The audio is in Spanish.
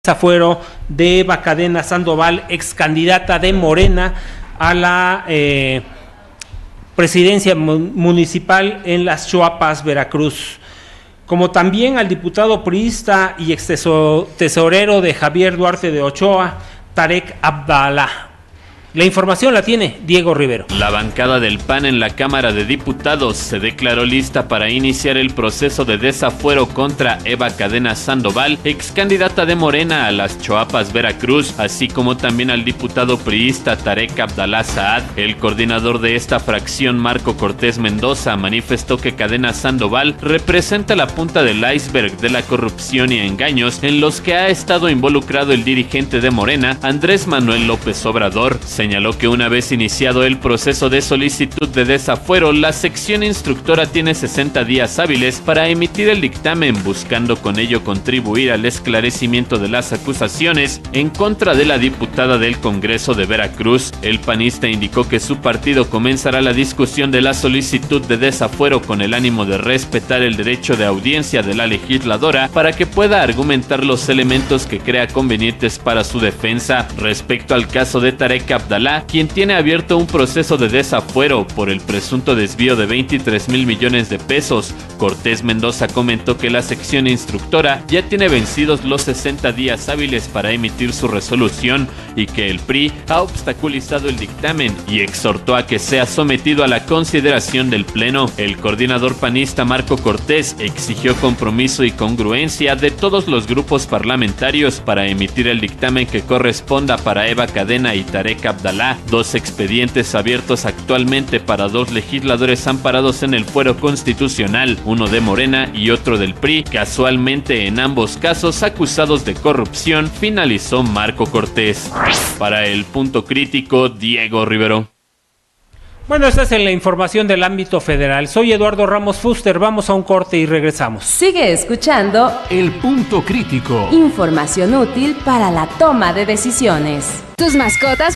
desafuero de Eva Cadena Sandoval, ex candidata de Morena a la presidencia municipal en Las Chuapas, Veracruz, como también al diputado priista y ex tesorero de Javier Duarte de Ochoa, Tarek Abdalá. La información la tiene Diego Rivero. La bancada del PAN en la Cámara de Diputados se declaró lista para iniciar el proceso de desafuero contra Eva Cadena Sandoval, ex candidata de Morena a Las Chuapas, Veracruz, así como también al diputado priista Tarek Abdalá Saad. El coordinador de esta fracción, Marco Cortés Mendoza, manifestó que Cadena Sandoval representa la punta del iceberg de la corrupción y engaños en los que ha estado involucrado el dirigente de Morena, Andrés Manuel López Obrador. Señaló que una vez iniciado el proceso de solicitud de desafuero, la sección instructora tiene 60 días hábiles para emitir el dictamen, buscando con ello contribuir al esclarecimiento de las acusaciones en contra de la diputada del Congreso de Veracruz. El panista indicó que su partido comenzará la discusión de la solicitud de desafuero con el ánimo de respetar el derecho de audiencia de la legisladora para que pueda argumentar los elementos que crea convenientes para su defensa. Respecto al caso de Tarek Abdalá, quien tiene abierto un proceso de desafuero por el presunto desvío de 23,000 millones de pesos, Cortés Mendoza comentó que la sección instructora ya tiene vencidos los 60 días hábiles para emitir su resolución y que el PRI ha obstaculizado el dictamen y exhortó a que sea sometido a la consideración del Pleno. El coordinador panista Marco Cortés exigió compromiso y congruencia de todos los grupos parlamentarios para emitir el dictamen que corresponda para Eva Cadena y Tarek Abdalá, dos expedientes abiertos actualmente para dos legisladores amparados en el fuero constitucional, uno de Morena y otro del PRI, casualmente en ambos casos acusados de corrupción, finalizó Marco Cortés. Para el Punto Crítico, Diego Rivero. Bueno, esta es la información del ámbito federal. Soy Eduardo Ramos Fuster, vamos a un corte y regresamos. Sigue escuchando El Punto Crítico. Información útil para la toma de decisiones. Tus mascotas